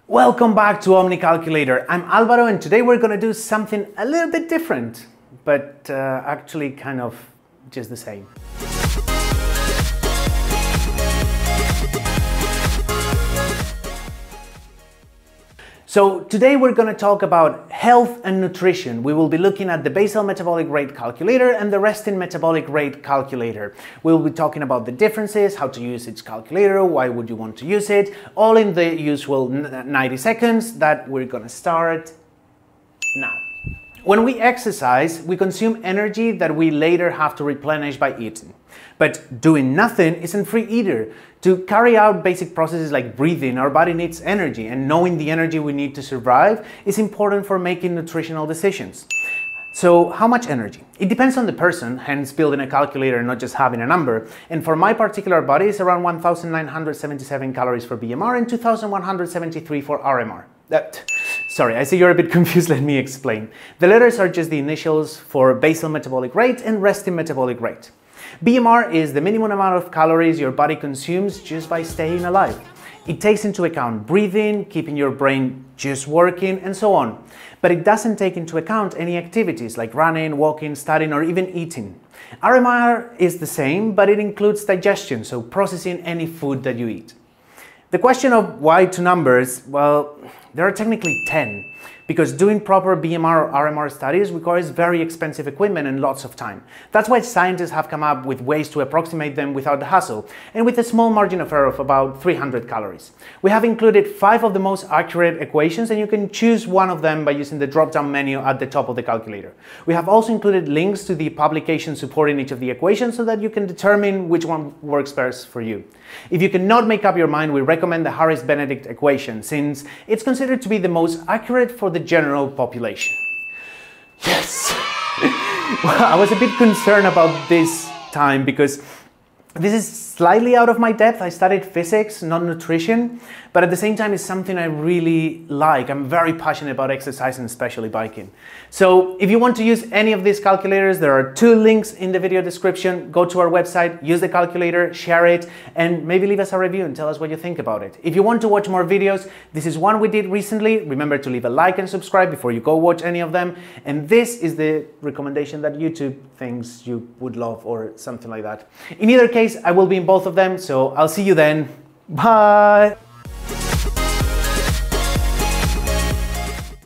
Welcome back to Omni Calculator. I'm Alvaro and today we're going to do something a little bit different, but actually kind of just the same. So today we're going to talk about health and nutrition. We will be looking at the Basal Metabolic Rate calculator and the resting Metabolic Rate calculator. We'll be talking about the differences, how to use each calculator, why would you want to use it, all in the usual 90 seconds that we're going to start now. When we exercise, we consume energy that we later have to replenish by eating. But doing nothing isn't free either. To carry out basic processes like breathing, our body needs energy, and knowing the energy we need to survive is important for making nutritional decisions. So how much energy? It depends on the person, hence building a calculator and not just having a number. And for my particular body, it's around 1,977 calories for BMR and 2,173 for RMR. Sorry, I see you're a bit confused, let me explain. The letters are just the initials for basal metabolic rate and resting metabolic rate. BMR is the minimum amount of calories your body consumes just by staying alive. It takes into account breathing, keeping your brain just working, and so on. But it doesn't take into account any activities like running, walking, studying, or even eating. RMR is the same, but it includes digestion, so processing any food that you eat. The question of why two numbers, well, there are technically 10, because doing proper BMR or RMR studies requires very expensive equipment and lots of time. That's why scientists have come up with ways to approximate them without the hassle, and with a small margin of error of about 300 calories. We have included 5 of the most accurate equations, and you can choose one of them by using the drop-down menu at the top of the calculator. We have also included links to the publications supporting each of the equations so that you can determine which one works best for you. If you cannot make up your mind, we recommend the Harris-Benedict equation, since it's considered to be the most accurate for the general population. Yes! Well, I was a bit concerned about this time because this is slightly out of my depth. I studied physics, not nutrition, but at the same time it's something I really like. I'm very passionate about exercise and especially biking. So if you want to use any of these calculators, there are 2 links in the video description. Go to our website, use the calculator, share it, and maybe leave us a review and tell us what you think about it. If you want to watch more videos, this is one we did recently. Remember to leave a like and subscribe before you go watch any of them. And this is the recommendation that YouTube thinks you would love or something like that. In either case, I will be in both of them, so I'll see you then. Bye!